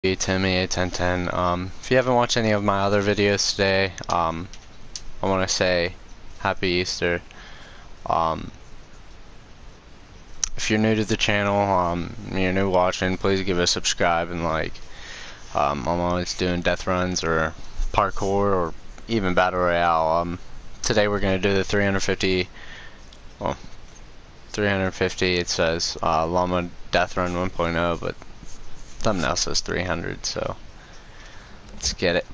Timmy81010. If you haven't watched any of my other videos today, I want to say Happy Easter. If you're new to the channel, you're new watching, please give a subscribe and like. I'm always doing death runs or parkour or even battle royale. Today we're gonna do the 350. Well, 350. It says llama death run 1.0, but thumbnail says 300, so let's get it.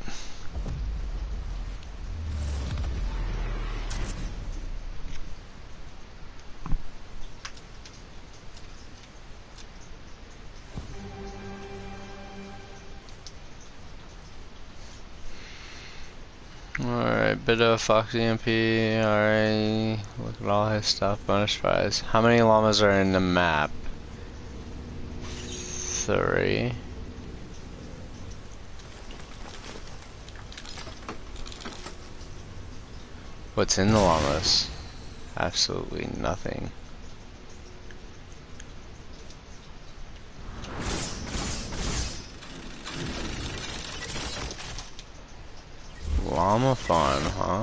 Alright, Bittah, Foxy MP, alright, look at all his stuff, bonus prize. How many llamas are in the map? 3. What's in the llamas? Absolutely nothing. Llama farm, huh?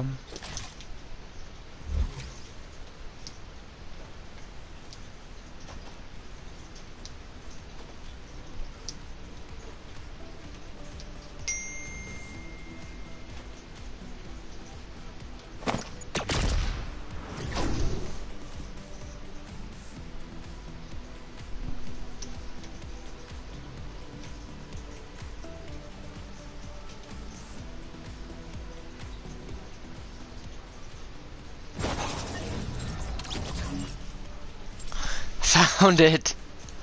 Found it!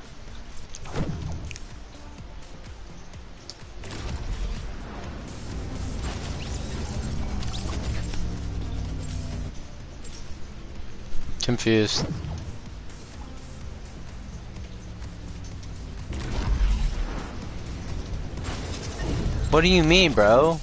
Confused. What do you mean, bro?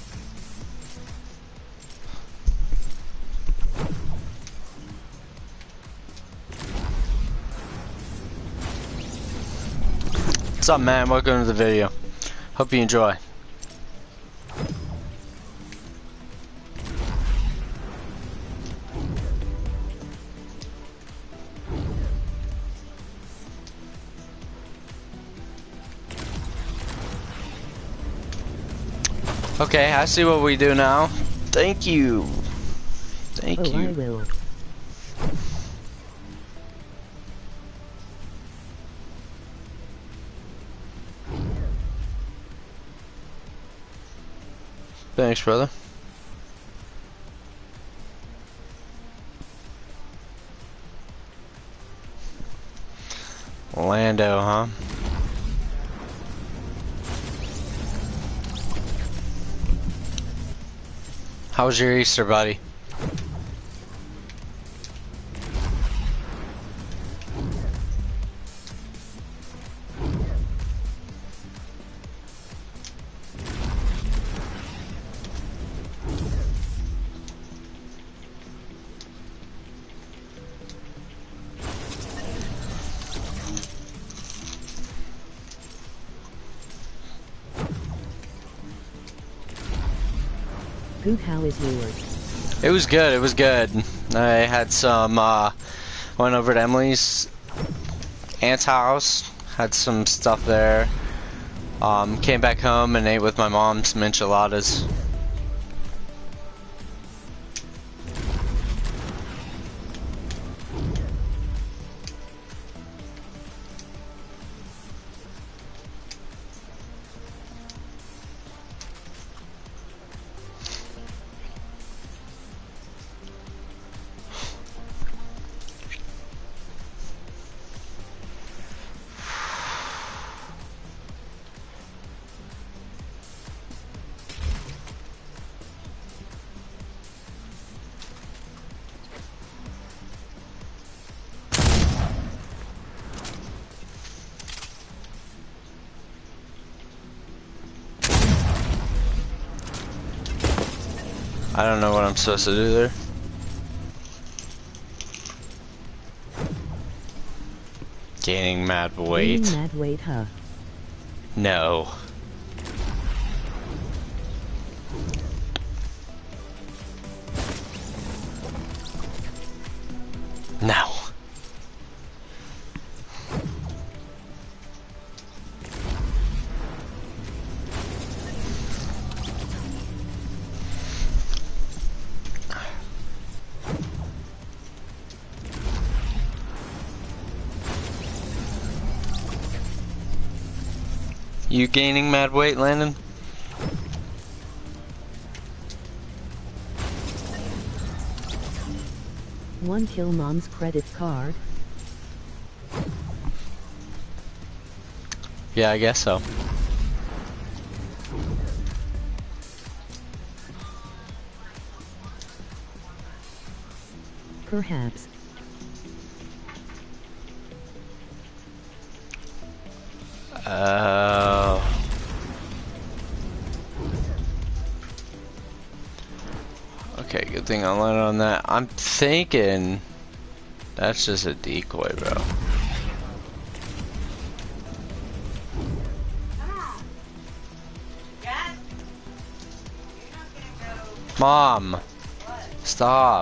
What's up, man? Welcome to the video. Hope you enjoy. Okay, I see what we do now. Thank you. Thank you. I will. Thanks, brother. Lando, huh? How was your Easter, buddy? Poop, how is yours? It was good, it was good. I had some, went over to Emily's aunt's house, had some stuff there. Came back home and ate with my mom some enchiladas. I don't know what I'm supposed to do there. Gaining mad weight. Gaining mad weight, huh? No. You gaining mad weight, Landon? One kill mom's credit card. Yeah, I guess so. Perhaps. Okay, good thing I landed on that. I'm thinking that's just a decoy, bro. Mom, stop.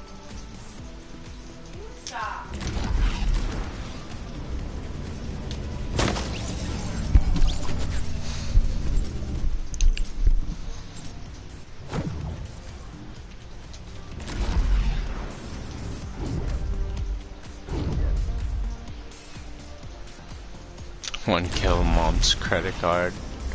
One kill mom's credit card.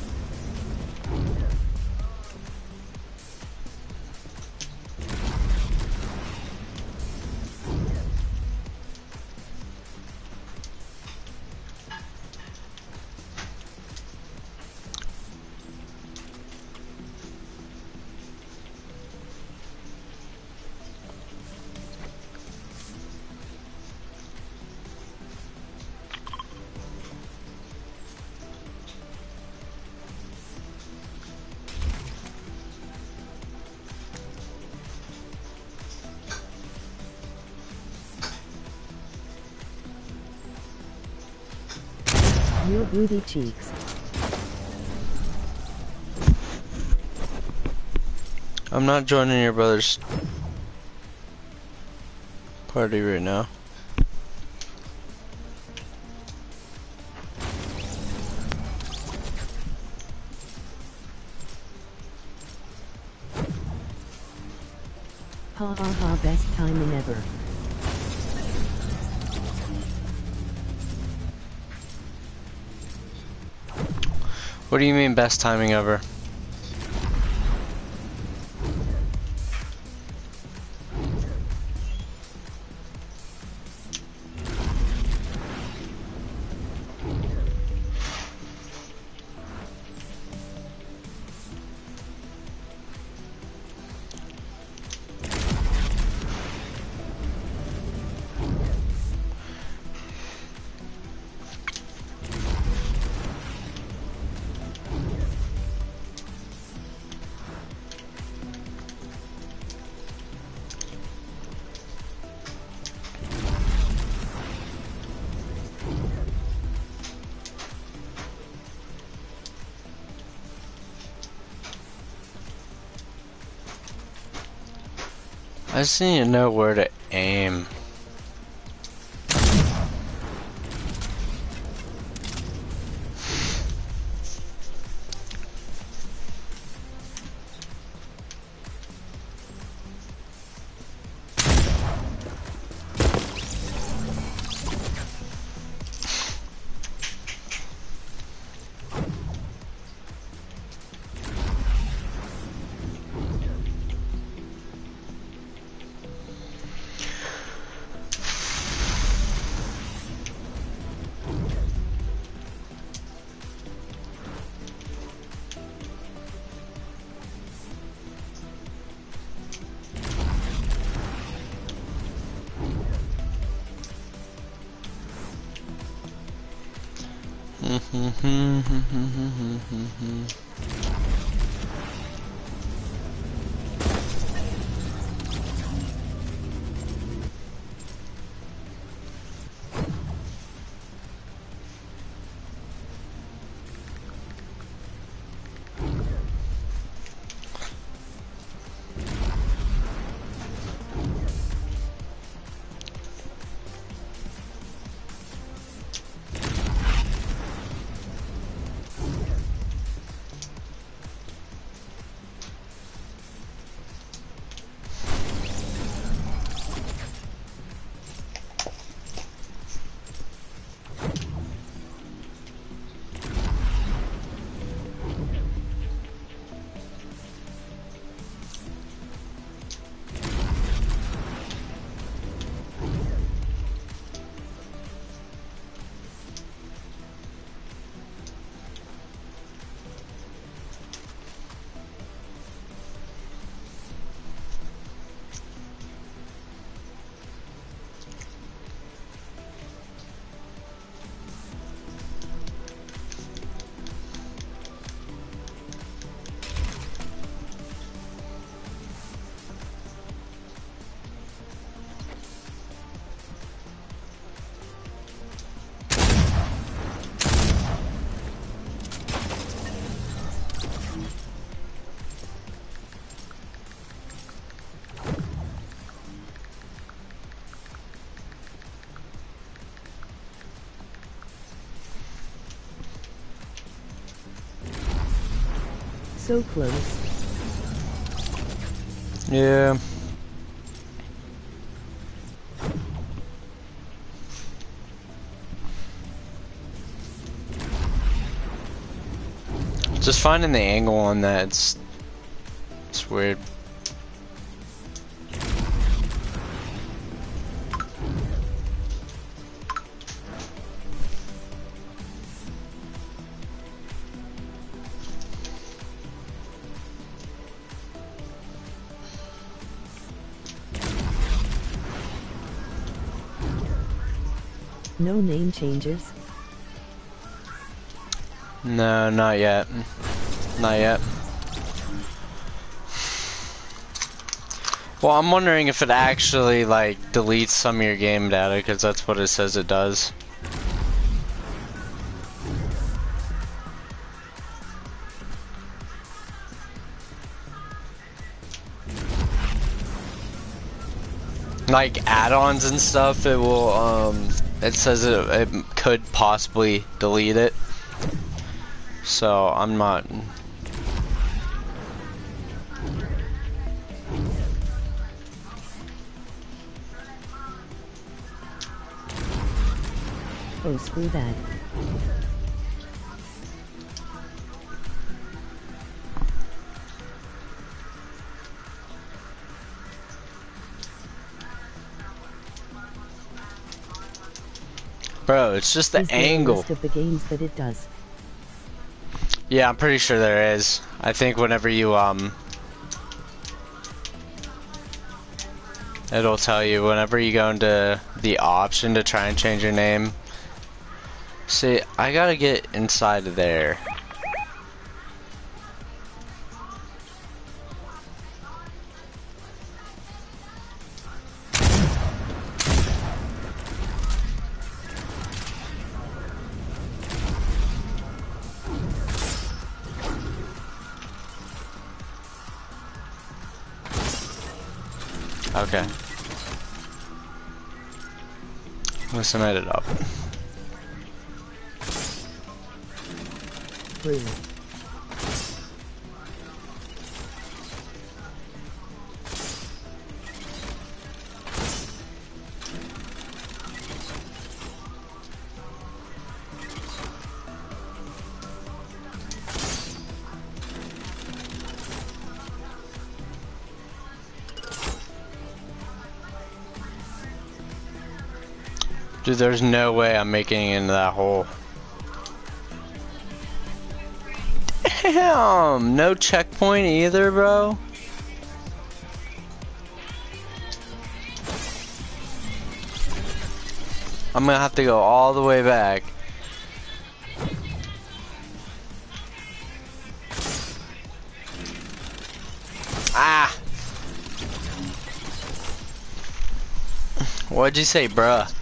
Your booty cheeks. I'm not joining your brother's party right now. Ha ha ha, best timing ever. What do you mean best timing ever? I just need to know where to aim. So close. Yeah. Just finding the angle on that, it's weird. No name changes. No, not yet. Not yet. Well, I'm wondering if it actually, like, deletes some of your game data, because that's what it says it does. Like, add-ons and stuff, it will, it says it could possibly delete it. So, I'm not... Oh, screw that. Bro, it's just the Is there a angle. list of the games that it does? Yeah, I'm pretty sure there is. I think whenever you, it'll tell you whenever you go into the option to try and change your name. See, I gotta get inside of there. Okay. Let's submit it up. Rude. Dude, there's no way I'm making it into that hole. Damn! No checkpoint either, bro? I'm gonna have to go all the way back. Ah! What'd you say, bruh?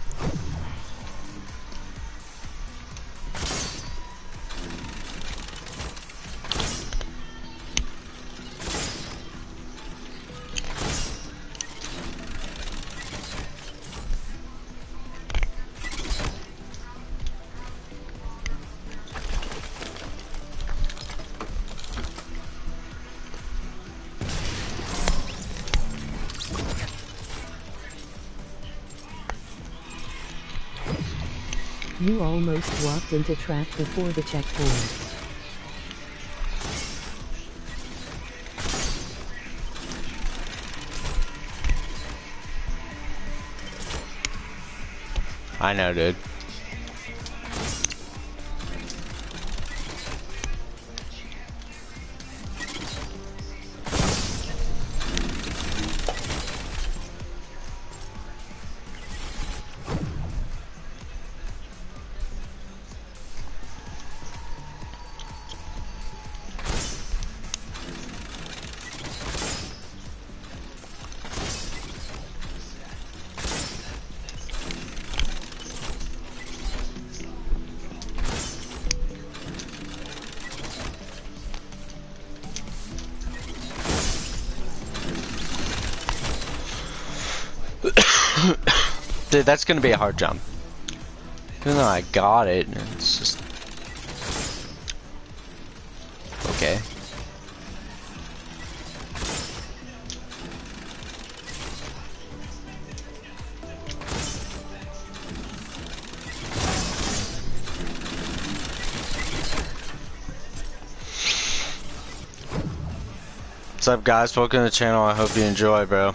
You almost walked into trap before the checkpoint. I know, dude. Dude, that's gonna be a hard jump. Even though I got it, it's just... Okay. What's up, guys? Welcome to the channel. I hope you enjoy, bro.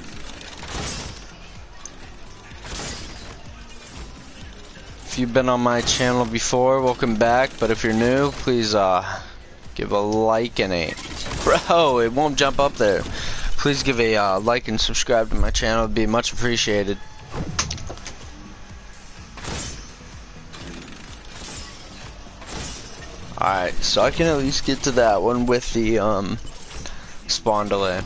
If you've been on my channel before, welcome back. But if you're new, please give a like and a... Bro, it won't jump up there. Please give a like and subscribe to my channel. It'd be much appreciated. Alright, so I can at least get to that one with the spawn delay.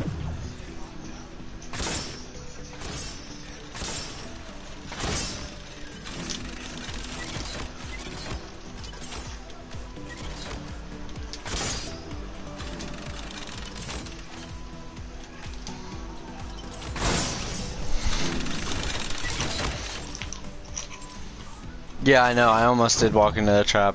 Yeah, I know, I almost did walk into the trap.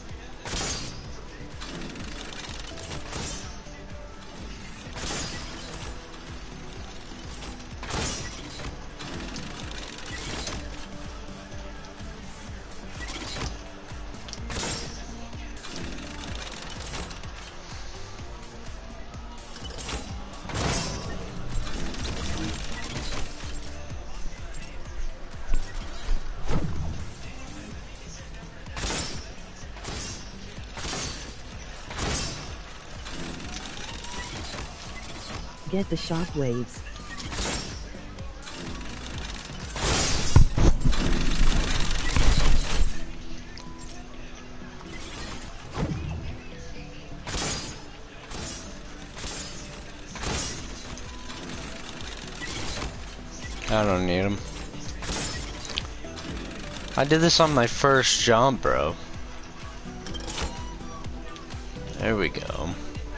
Get the shockwaves. I don't need them. I did this on my first jump, bro. There we go.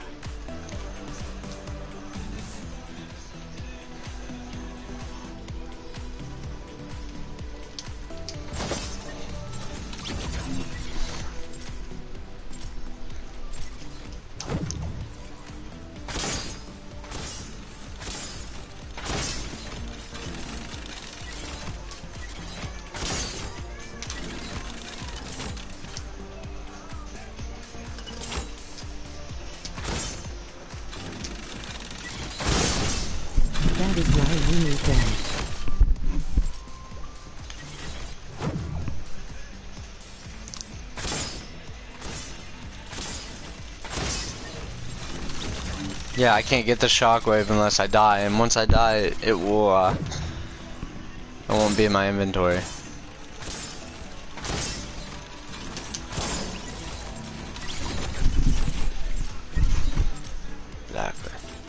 That is why we need them. Yeah, I can't get the shockwave unless I die, and once I die, it will, it won't be in my inventory. Exactly.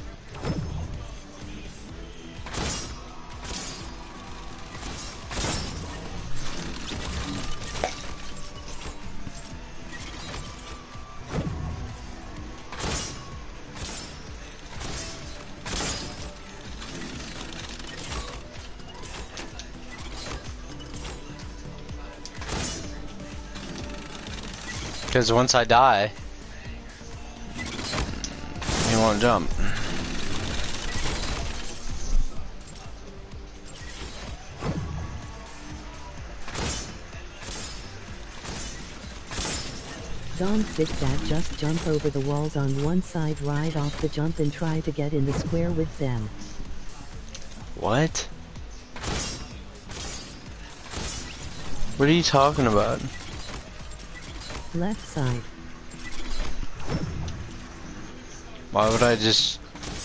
Because once I die, he won't jump. Don't zigzag, just jump over the walls on one side right off the jump and try to get in the square with them. What? What are you talking about? Left side. Why would I just...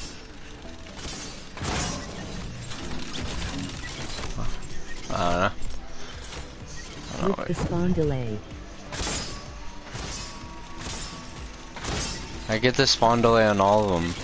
I don't know. With the spawn delay. I get the spawn delay on all of them.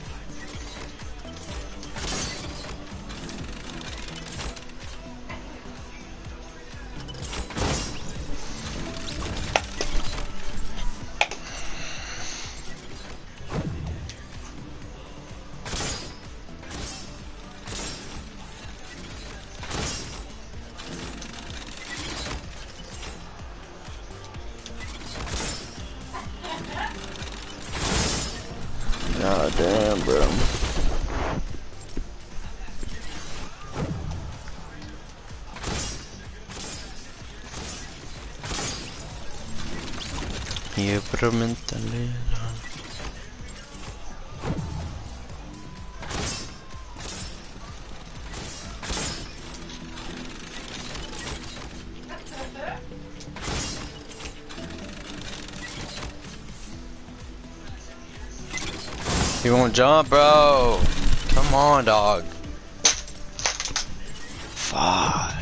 God damn, bro. You prometale. You won't jump, bro. Come on, dog. Fudge.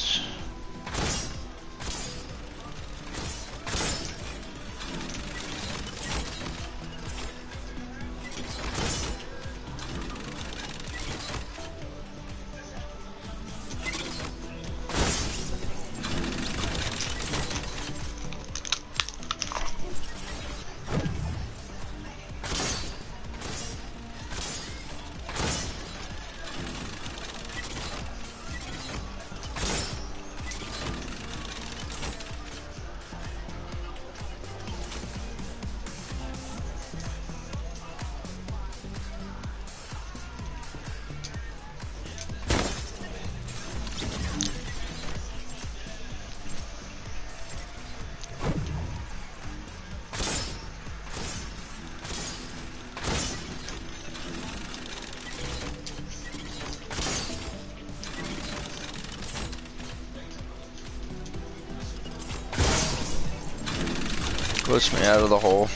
Glitch me out of the hole.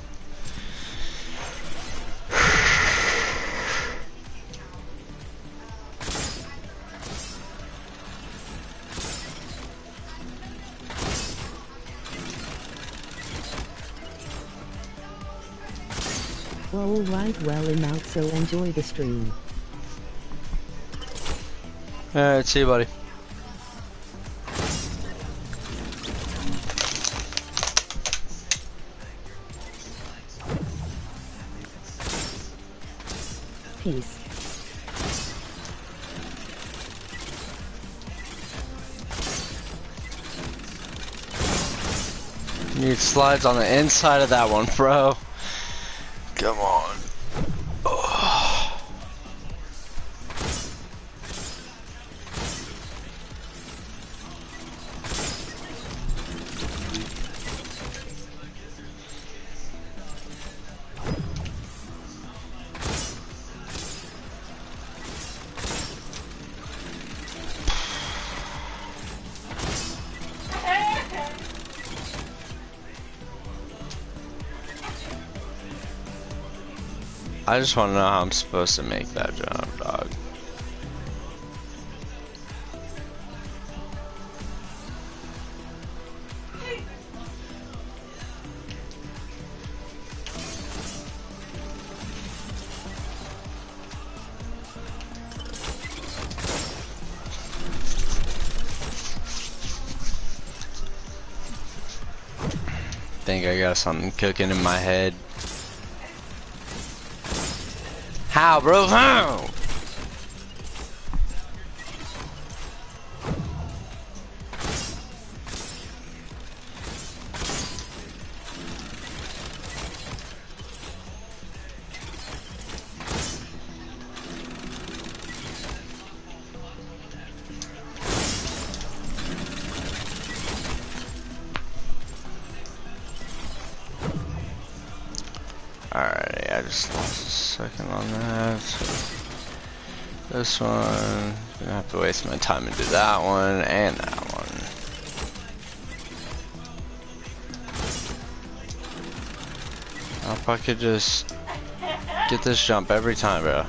Oh, right, well I'm out, so enjoy the stream. Alright, see you, buddy. Peace. Need slides on the inside of that one, bro. Come on. Oh. I just want to know how I'm supposed to make that jump, dog. Think I got something cooking in my head. How, bro? How? Alright, I just lost a second on that. So this one, gonna have to waste my time and do that one and that one. If I could just get this jump every time, bro.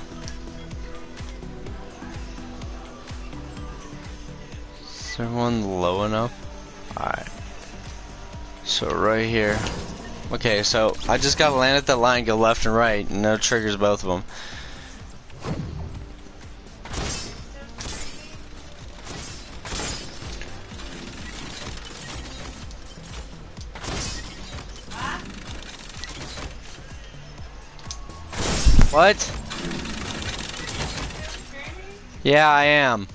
Is everyone low enough? Alright. So right here. Okay, so I just gotta land at that line, go left and right, and that triggers both of them. What? Yeah, I am.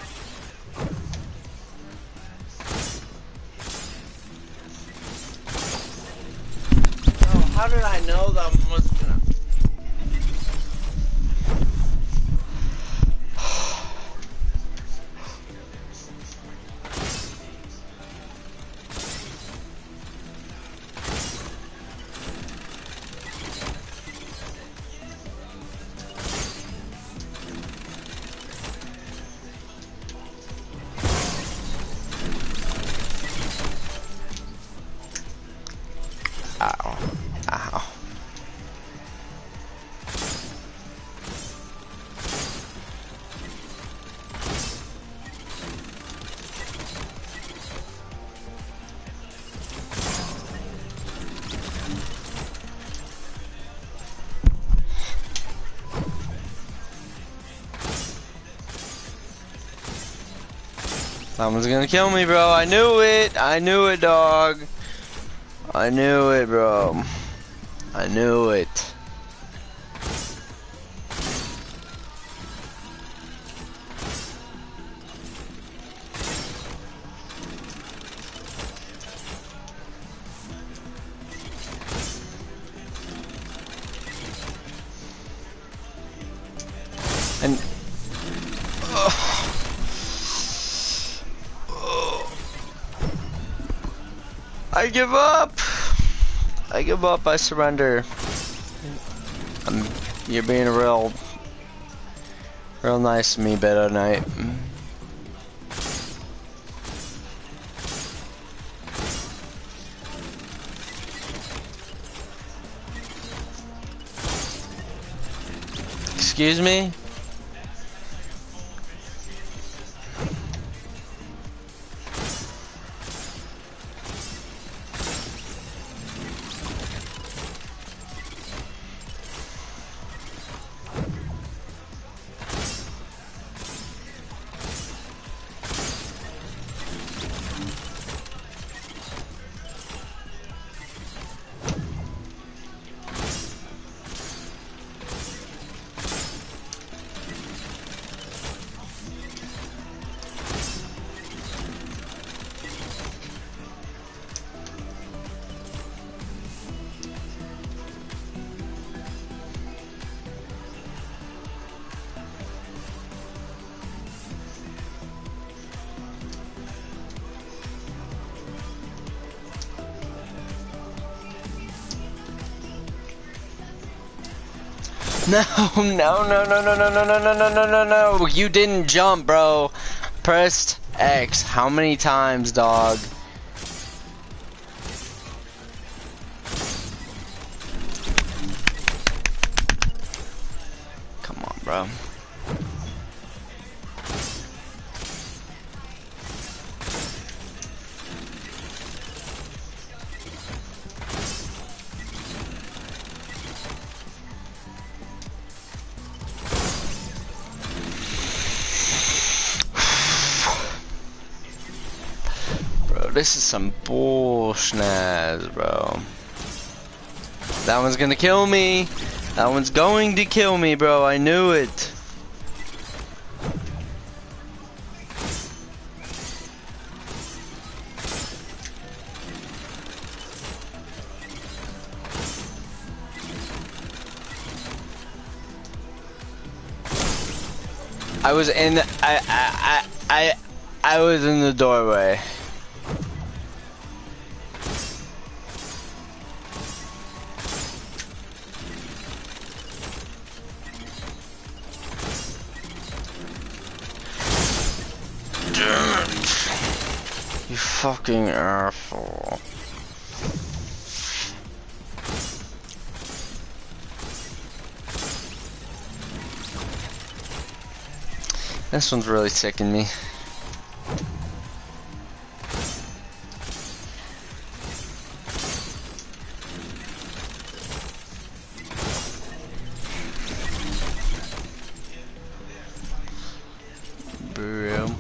How did I know that one was gonna... Ow. Ow. Someone's gonna kill me, bro. I knew it. I knew it, dog. I knew it, bro. I knew it. And I give up. I give up. I surrender. You're being real nice to me, Bittah Knight. Excuse me? No, no, no, no, no, no, no, no, no, no, no, no, no. You didn't jump, bro. Pressed X. How many times, dog? Come on, bro. This is some bullshnaz, bro. That one's gonna kill me. That one's going to kill me, bro. I knew it. I was in. I was in the doorway. You fucking asshole. This one's really sicking me. Bro.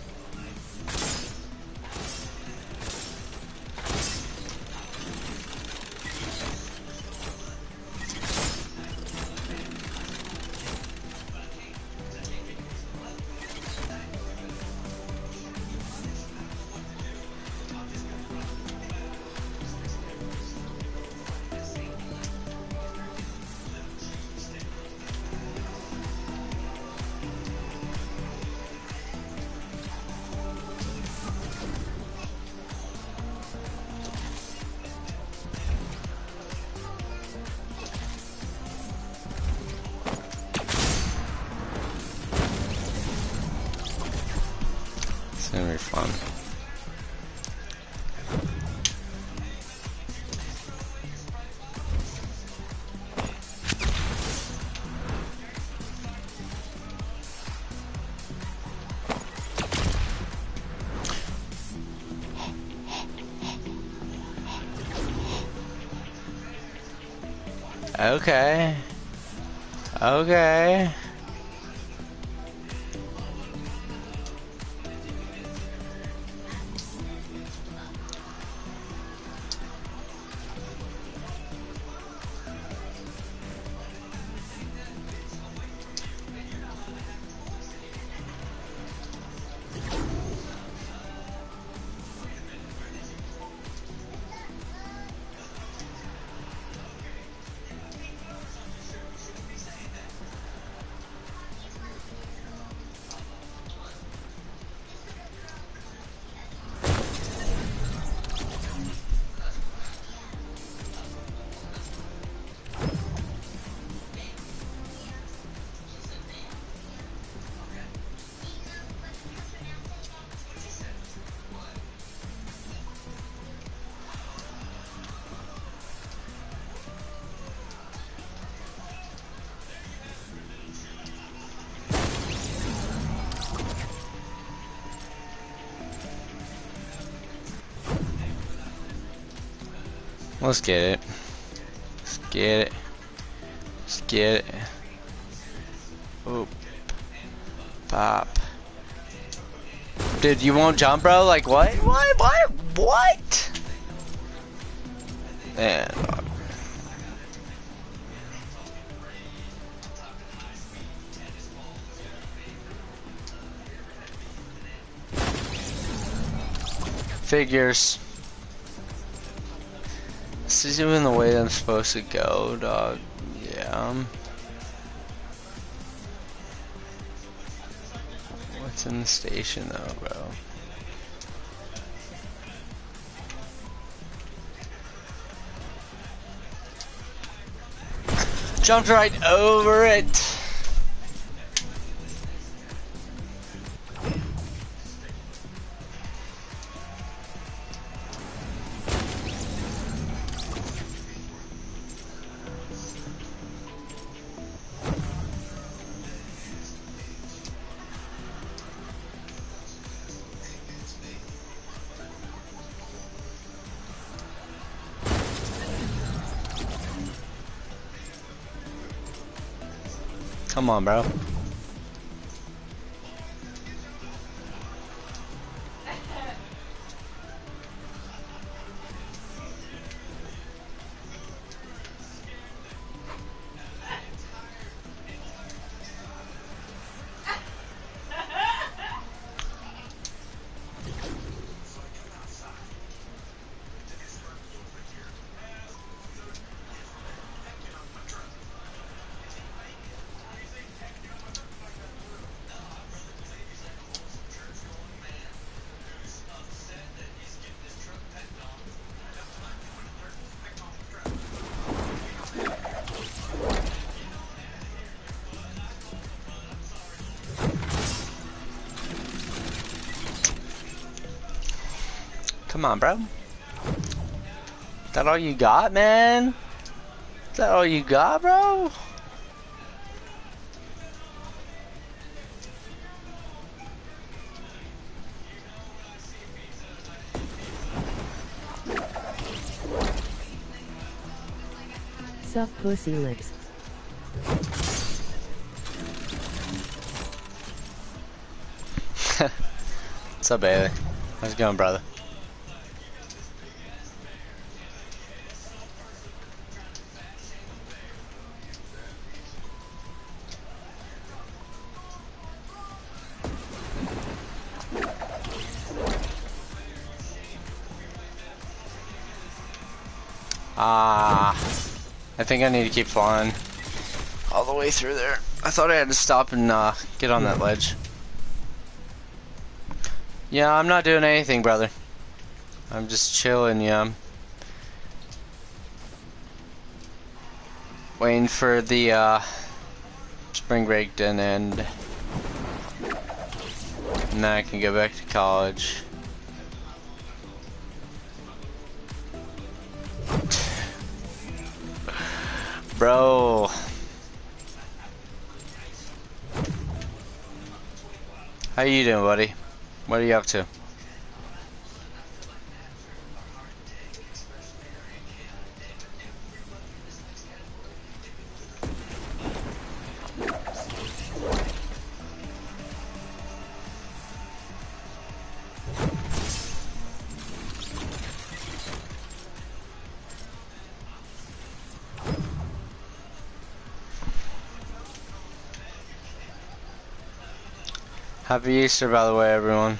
It's gonna be fun. Okay. Okay. Let's get it. Let's get it. Let's get it. Oop. Pop. Dude, you won't jump, bro? Like, what? What? Man. Figures. This is even the way I'm supposed to go, dog. Yeah. What's in the station, though, bro? Jumped right over it. Come on, bro. Come on, bro. Is that all you got, man? Is that all you got, bro? Suck pussy lips. What's up, Bailey? How's it going, brother? I think I need to keep flying all the way through there. I thought I had to stop and get on that ledge. Yeah, I'm not doing anything, brother. I'm just chilling, yeah. Waiting for the spring break to end. And then I can go back to college. Bro. How you doing, buddy? What are you up to? Happy Easter, by the way, everyone.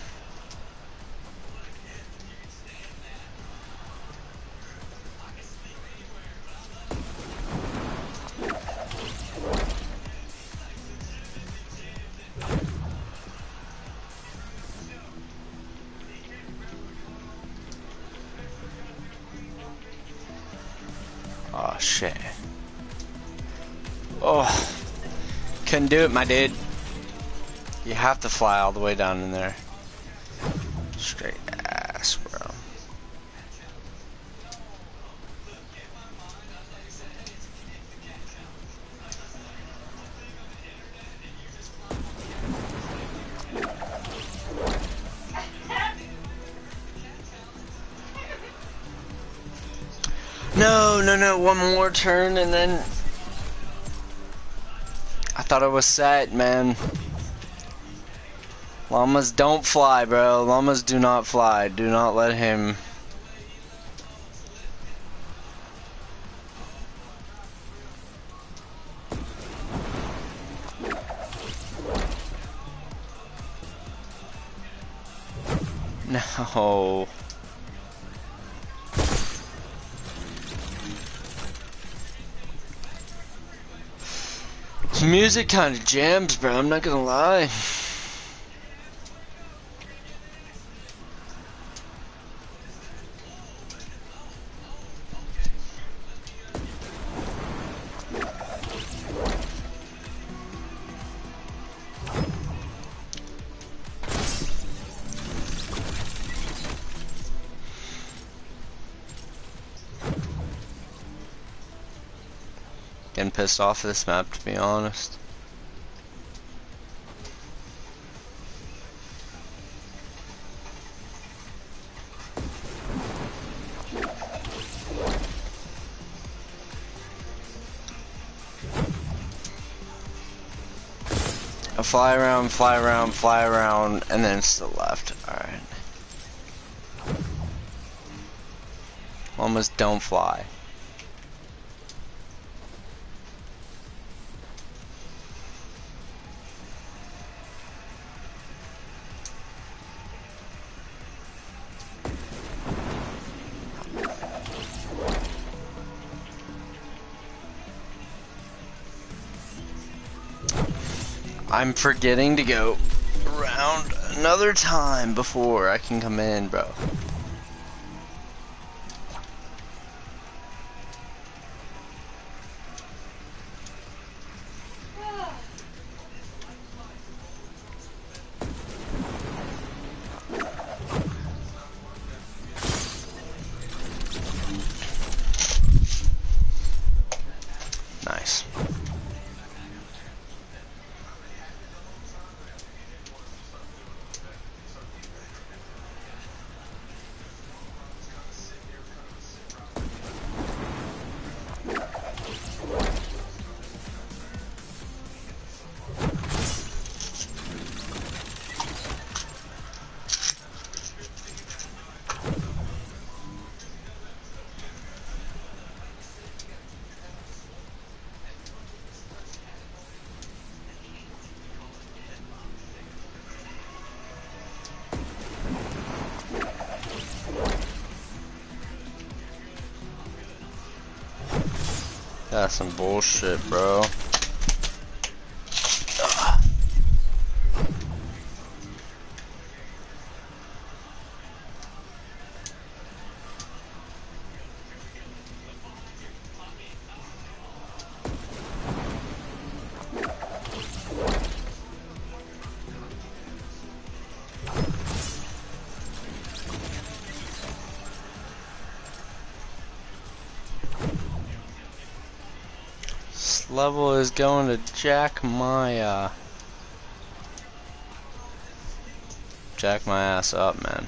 Oh, shit. Oh, couldn't do it, my dude. You have to fly all the way down in there. Straight ass, bro. No, no, one more turn and then I thought it was set, man. Llamas don't fly, bro. Llamas do not fly. Do not let him. No. This music kind of jams, bro. I'm not gonna lie. Getting pissed off at this map, to be honest. I fly around, fly around, fly around, and then it's to the left. Alright. Almost don't fly. I'm forgetting to go around another time before I can come in, bro. Nice. That's some bullshit, bro. Level is going to jack my ass up, man.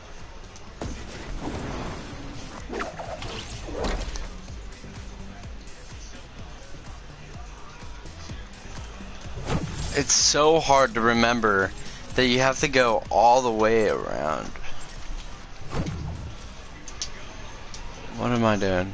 It's so hard to remember that you have to go all the way around. What am I doing?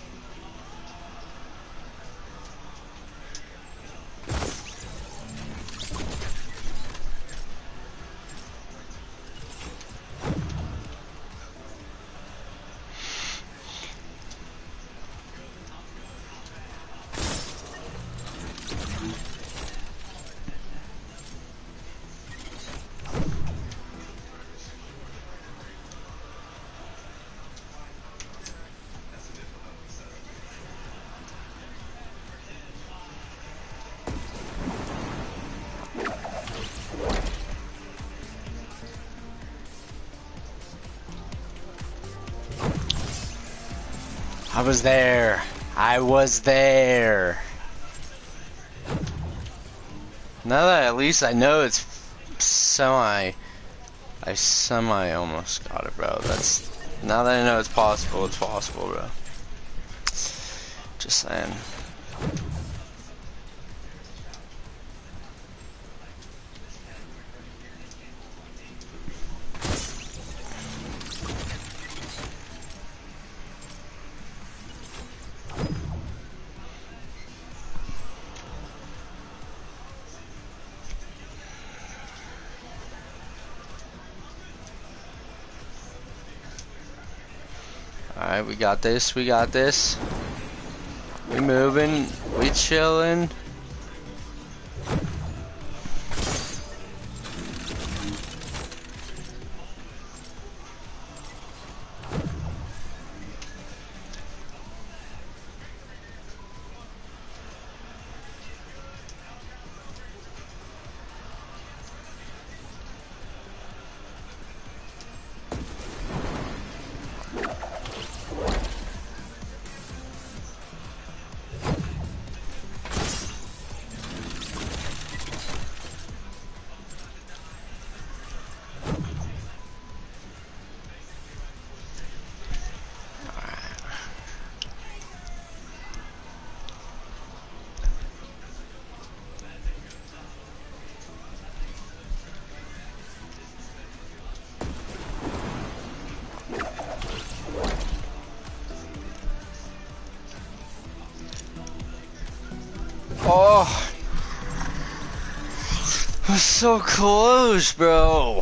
I was there. I was there. Now that at least I know it's I semi almost got it, bro. Now that I know it's possible, bro. Just saying. Alright, we got this, we got this. We moving, we chilling. Oh, I'm so close, bro.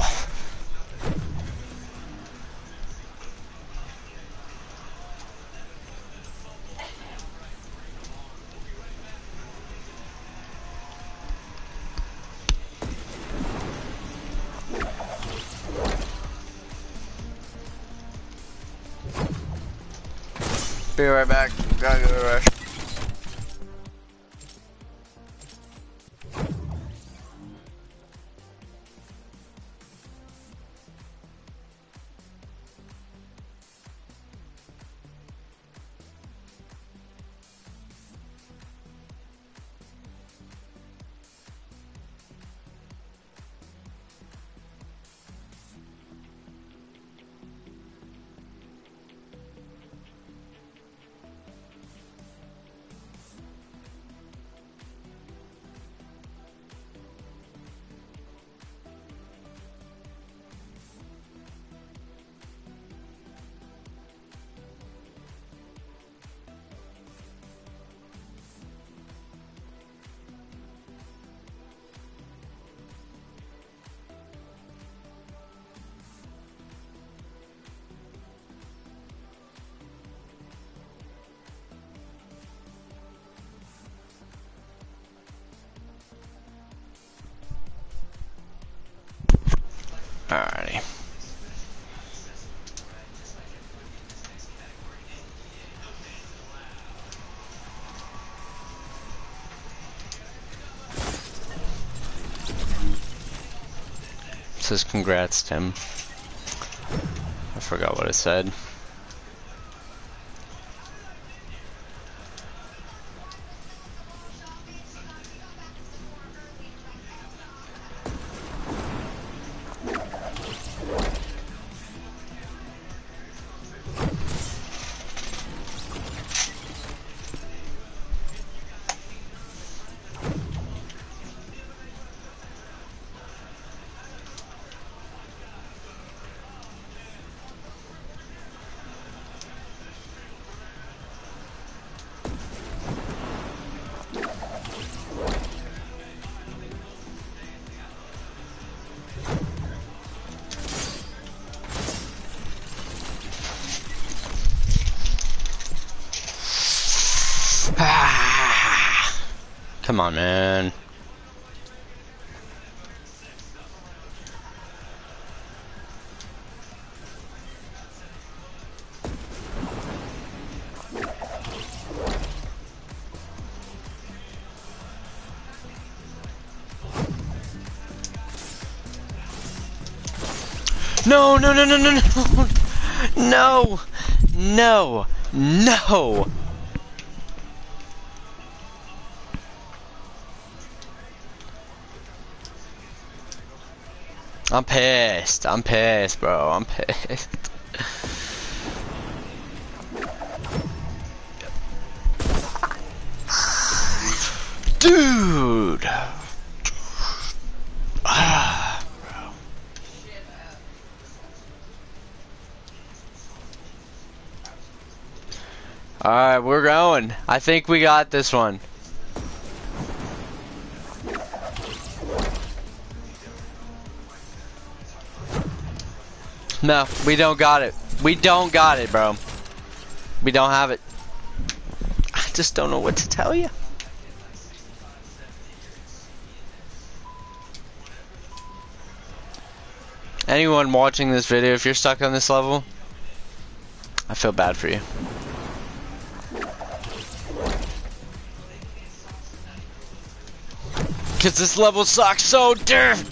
Be right back. Gotta go to the rush. Alrighty. It says congrats, Tim. I forgot what it said. Come on, man. No, no, no, no, no, no, no, no, no. I'm pissed, bro, I'm pissed. Dude! Ah, bro. Alright, we're going. I think we got this one. No, we don't got it. We don't got it, bro. We don't have it. I just don't know what to tell you. Anyone watching this video, if you're stuck on this level, I feel bad for you. Cause this level sucks so dirt.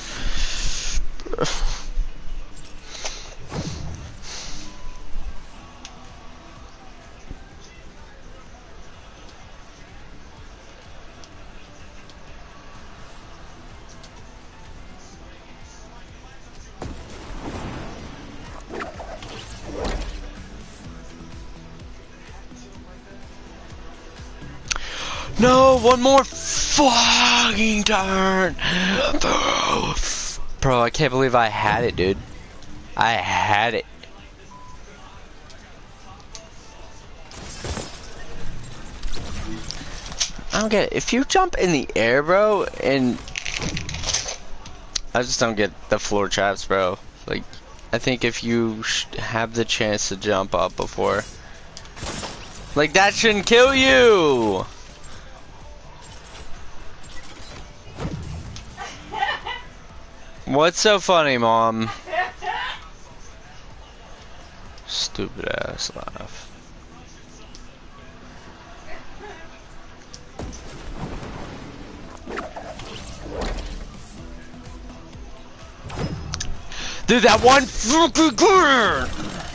No, one more fucking turn. Bro, I can't believe I had it, dude. I had it. I don't get it. If you jump in the air, bro, and I just don't get the floor traps, bro. Like, I think if you have the chance to jump up before, like, that shouldn't kill you. What's so funny, Mom? Stupid ass laugh. Dude, that one fucking girl!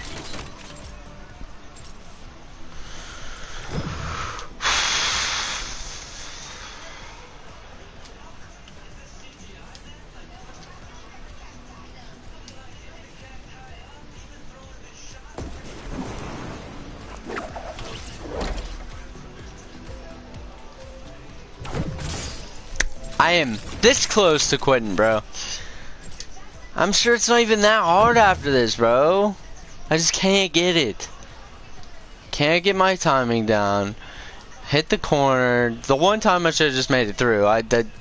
I am this close to quitting, bro. I'm sure it's not even that hard after this, bro. I just can't get it. Can't get my timing down. Hit the corner. The one time I should have just made it through. I did.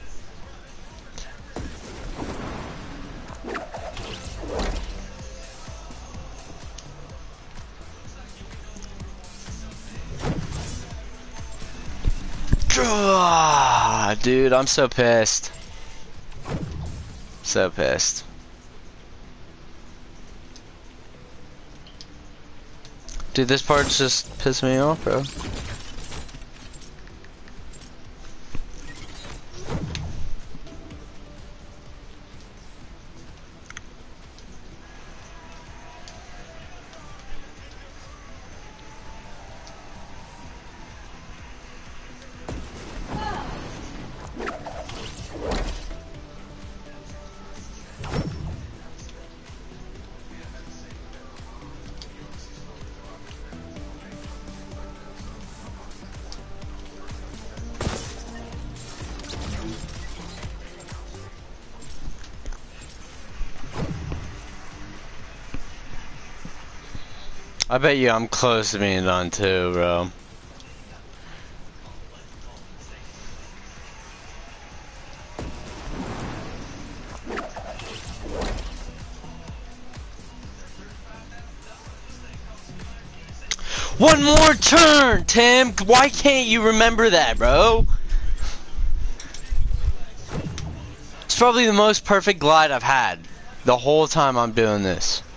Dude, I'm so pissed. So pissed. Dude, this part's just pissing me off, bro. I bet you I'm close to being done too, bro. One more turn, Tim! Why can't you remember that, bro? It's probably the most perfect glide I've had the whole time I'm doing this.